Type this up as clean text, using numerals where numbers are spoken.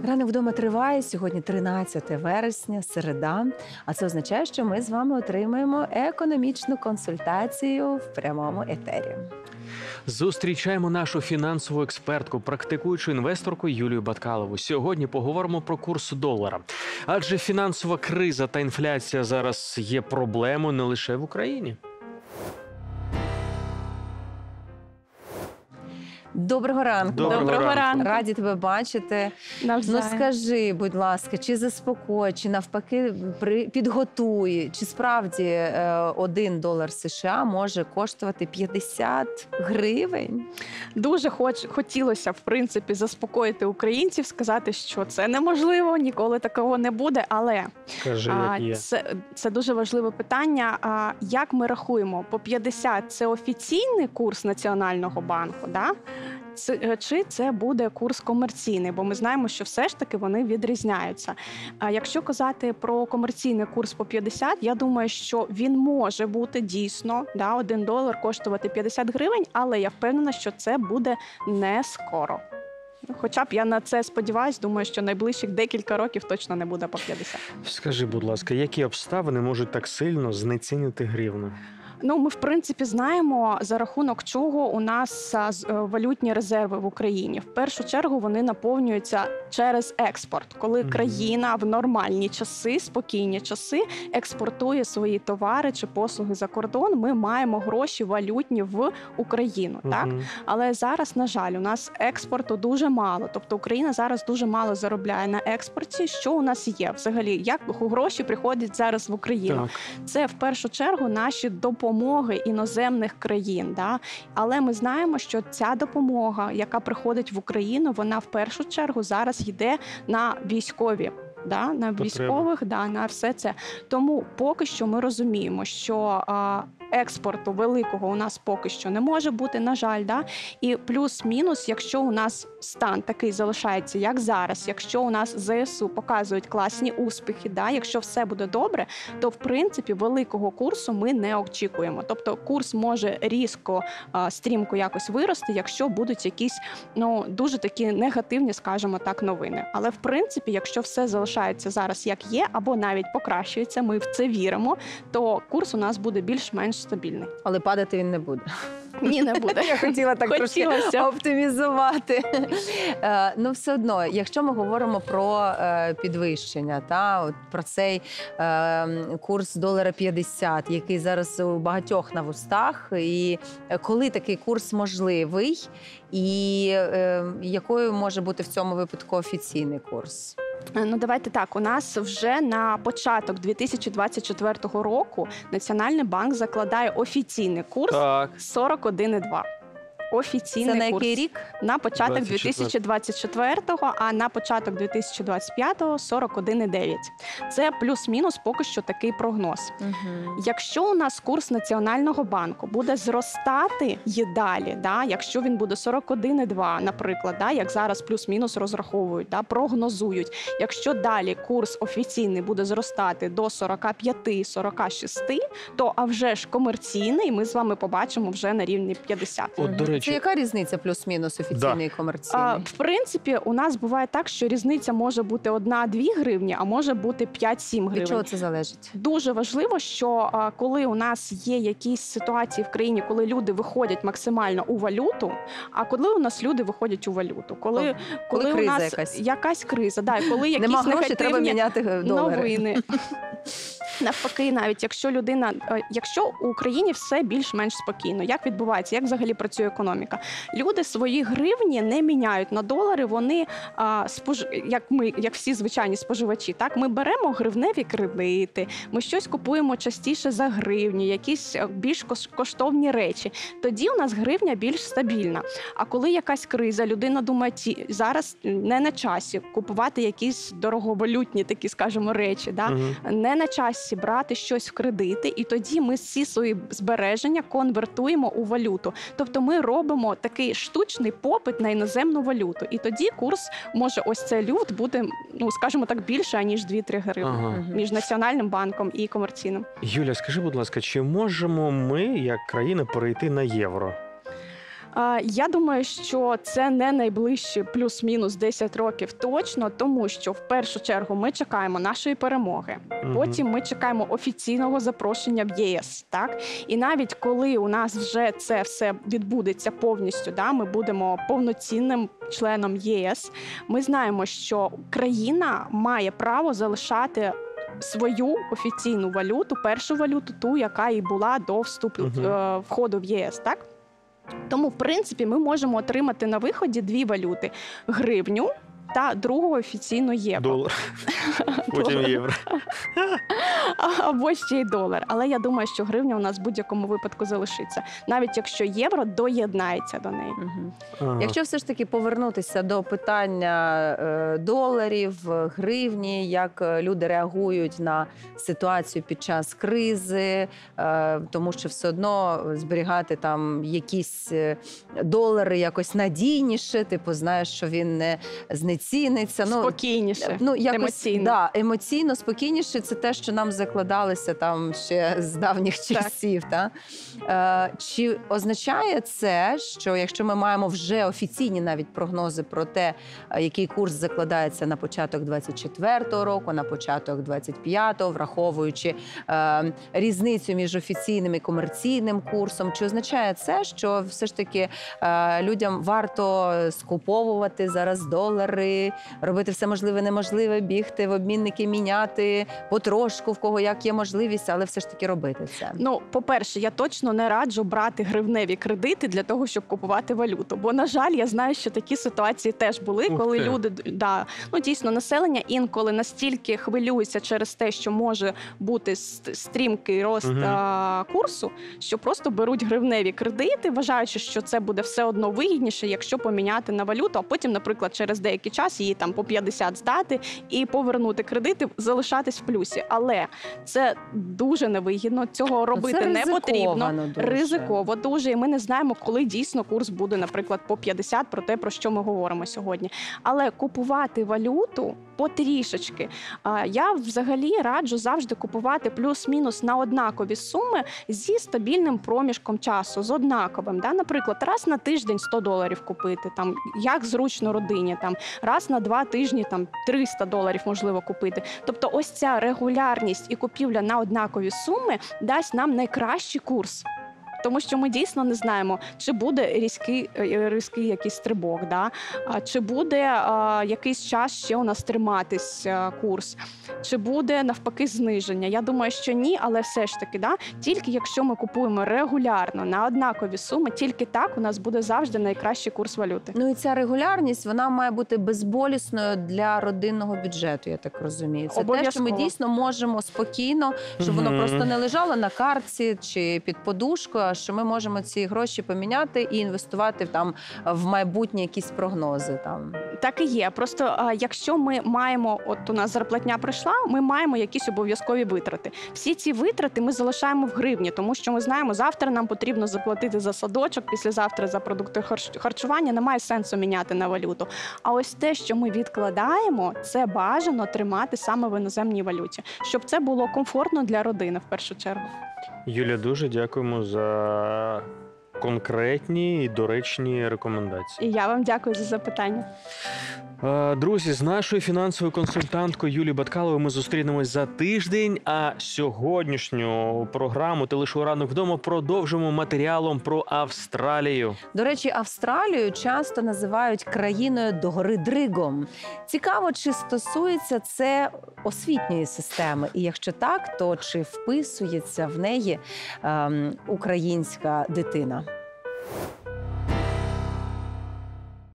Ранок вдома триває. Сьогодні 13 вересня, середа. А це означає, що ми з вами отримаємо економічну консультацію в прямому етері. Зустрічаємо нашу фінансову експертку, практикуючу інвесторку Юлію Баткалову. Сьогодні поговоримо про курс долара. Адже фінансова криза та інфляція зараз є проблемою не лише в Україні. Доброго ранку. Доброго ранку. Раді тебе бачити. Навзаєм. Ну скажи, будь ласка, чи заспокой, чи навпаки підготуй, чи справді $1 США може коштувати 50 гривень? Дуже хотілося, в принципі, заспокоїти українців, сказати, що це неможливо, ніколи такого не буде, але Кажи, як є. це дуже важливе питання. Як ми рахуємо? По 50 – це офіційний курс Національного банку, да? Чи це буде курс комерційний, бо ми знаємо, що все ж таки вони відрізняються. А якщо казати про комерційний курс по 50, я думаю, що він може бути дійсно, да, $1 коштувати 50 гривень, але я впевнена, що це буде не скоро. Хоча б я на це сподіваюся, думаю, що найближчих декілька років точно не буде по 50. Скажи, будь ласка, які обставини можуть так сильно знецінити гривну? Ну, ми, в принципі, знаємо, за рахунок чого у нас валютні резерви в Україні. В першу чергу вони наповнюються через експорт. Коли країна в нормальні часи, спокійні часи, експортує свої товари чи послуги за кордон, ми маємо гроші валютні в Україну. Так? Але зараз, на жаль, у нас експорту дуже мало. Тобто Україна зараз дуже мало заробляє на експорті. Що у нас є? Взагалі, як гроші приходять зараз в Україну? Так. Це, в першу чергу, наші допомоги іноземних країн. Да? Але ми знаємо, що ця допомога, яка приходить в Україну, вона в першу чергу зараз йде на військові. Да, на військових, да, на все це. Тому поки що ми розуміємо, що експорту великого у нас поки що не може бути, на жаль. Да? І плюс-мінус, якщо у нас стан такий залишається, як зараз, якщо у нас ЗСУ показують класні успіхи, да? Якщо все буде добре, то в принципі великого курсу ми не очікуємо. Тобто курс може різко, стрімко якось вирости, якщо будуть якісь дуже такі негативні, скажімо так, новини. Але в принципі, якщо все залишається зараз як є, або навіть покращується, ми в це віримо, то курс у нас буде більш-менш стабільний. Але падати він не буде. Ні, не буде. Я хотіла так трошки оптимізувати. Ну, все одно, якщо ми говоримо про підвищення, про цей курс $1.50, який зараз у багатьох на вустах, і коли такий курс можливий, і якою може бути в цьому випадку офіційний курс? Ну, давайте так, у нас вже на початок 2024 року Національний банк закладає офіційний курс 41,2. Офіційний Це на курс. який рік? На початок 2024-го, а на початок 2025-го 41,9. Це плюс-мінус поки що такий прогноз. Якщо у нас курс Національного банку буде зростати і далі, да, якщо він буде 41,2, наприклад, да, як зараз плюс-мінус розраховують, да, прогнозують. Якщо далі курс офіційний буде зростати до 45-46, то а вже ж комерційний ми з вами побачимо вже на рівні 50. От, до речі, Це яка різниця плюс-мінус офіційний і комерційний? В принципі, у нас буває так, що різниця може бути 1-2 гривні, а може бути 5-7 гривень. Від чого це залежить? Дуже важливо, що коли у нас є якісь ситуації в країні, коли люди виходять максимально у валюту, а коли у нас люди виходять у валюту? Коли криза у нас якась криза, да, коли якісь нема грошей, треба міняти долари. Новини. Навпаки, навіть якщо у Україні все більш-менш спокійно, як відбувається, як взагалі працює економіка? Люди свої гривні не міняють на долари, вони, як всі звичайні споживачі, так, ми беремо гривневі кредити, ми щось купуємо частіше за гривні, якісь більш коштовні речі. Тоді у нас гривня більш стабільна. А коли якась криза, людина думає, зараз не на часі купувати якісь дороговалютні такі, скажімо, речі, да? Не на часі брати щось в кредити, і тоді ми всі свої збереження конвертуємо у валюту. Тобто ми робимо такий штучний попит на іноземну валюту. І тоді курс може, ось цей люфт буде, скажімо так, більше, ніж 2-3 гривні між Національним банком і комерційним. Юля, скажи, будь ласка, чи можемо ми, як країна, перейти на євро? Я думаю, що це не найближчі плюс-мінус 10 років точно, тому що в першу чергу ми чекаємо нашої перемоги, потім ми чекаємо офіційного запрошення в ЄС. Так? І навіть коли у нас вже це все відбудеться повністю, да, ми будемо повноцінним членом ЄС, ми знаємо, що країна має право залишати свою офіційну валюту, першу валюту, ту, яка і була до входу в єс, так? Тому, в принципі, ми можемо отримати на виході дві валюти – гривню та другу офіційну євро. Долар. Потім євро. Або ще й долар. Але я думаю, що гривня у нас в будь-якому випадку залишиться. Навіть якщо євро доєднається до неї. Ага. Якщо все ж таки повернутися до питання доларів, гривні, як люди реагують на ситуацію під час кризи, тому що все одно зберігати там якісь долари якось надійніше, типу знаєш, що він не знеціниться. Спокійніше, якось, емоційно. Да, емоційно, спокійніше – це те, що нам закладалося там ще з давніх часів. Чи означає це, що якщо ми маємо вже офіційні навіть прогнози про те, який курс закладається на початок 24-го року, на початок 25-го, враховуючи різницю між офіційним і комерційним курсом, чи означає це, що все ж таки людям варто скуповувати зараз долари, робити все можливе, неможливе, бігти в обмінники, міняти потрошку, в кого як є можливість, але все ж таки робити це? По-перше, я точно не раджу брати гривневі кредити для того, щоб купувати валюту. Бо, на жаль, я знаю, що такі ситуації теж були, коли люди, дійсно, населення інколи настільки хвилюється через те, що може бути стрімкий рост курсу, що просто беруть гривневі кредити, вважаючи, що це буде все одно вигідніше, якщо поміняти на валюту, а потім, наприклад, через деякий час її там по 50 здати і повернути кредити, залишатись в плюсі. Але це дуже невигідно, цього робити не потрібно. Ризиково дуже. І ми не знаємо, коли дійсно курс буде, наприклад, по 50, про те, про що ми говоримо сьогодні. Але купувати валюту потрішечки. Я взагалі раджу завжди купувати плюс-мінус на однакові суми зі стабільним проміжком часу, з однаковим. Да? Наприклад, раз на тиждень $100 купити, там, як зручно родині, там, раз на 2 тижні там, $300 можливо купити. Тобто ось ця регулярність і купівля на однакові суми дасть нам найкращий курс. Тому що ми дійсно не знаємо, чи буде різкий якийсь стрибок, чи буде якийсь час ще у нас триматись курс, чи буде навпаки зниження. Я думаю, що ні, але все ж таки, тільки якщо ми купуємо регулярно на однакові суми, тільки так у нас буде завжди найкращий курс валюти. Ну і ця регулярність, вона має бути безболісною для родинного бюджету, я так розумію. Це те, що ми дійсно можемо спокійно, щоб воно просто не лежало на картці чи під подушкою, що ми можемо ці гроші поміняти і інвестувати там в майбутні якісь прогнози. Там. Так і є. Просто якщо ми маємо, от у нас зарплатня прийшла, ми маємо якісь обов'язкові витрати. Всі ці витрати ми залишаємо в гривні, тому що ми знаємо, завтра нам потрібно заплатити за садочок, післязавтра за продукти харчування, немає сенсу міняти на валюту. А ось те, що ми відкладаємо, це бажано тримати саме в іноземній валюті, щоб це було комфортно для родини в першу чергу. Юля, дуже дякуємо за конкретні і доречні рекомендації. І я вам дякую за запитання. Друзі, з нашою фінансовою консультанткою Юлією Баткаловою ми зустрінемось за тиждень, а сьогоднішню програму «Телешоу Ранок вдома» продовжимо матеріалом про Австралію. До речі, Австралію часто називають країною догори дригом. Цікаво, чи стосується це освітньої системи, і якщо так, то чи вписується в неї українська дитина?